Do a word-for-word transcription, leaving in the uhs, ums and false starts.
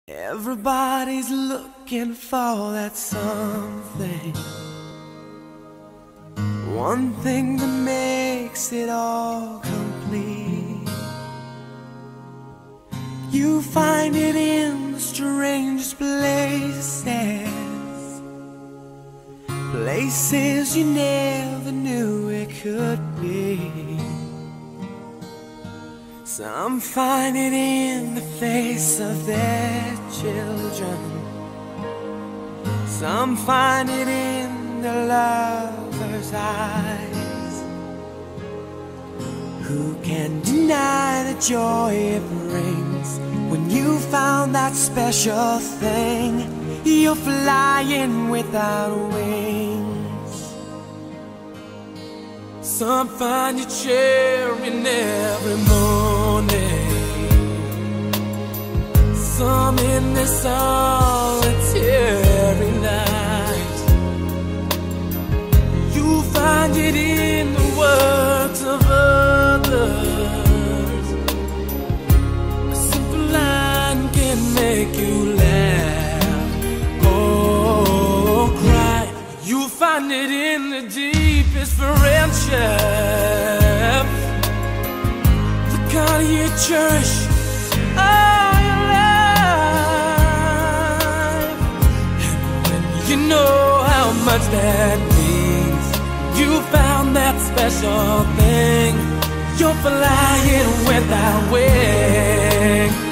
Everybody's looking for that something, one thing that makes it all complete. You find it in the strangest places, places you never knew it could be. Some find it in the face of their children, some find it in the lover's eyes. Who can deny the joy it brings when you found that special thing? You're flying without wings. Some find you cheering every morning, some in their solitary night. You find it in the words of others. A simple line can make you laugh or cry. You find it in the deepest friendship, the kind you cherish all your life. And when you know how much that means, you found that special thing. You're flying without wings.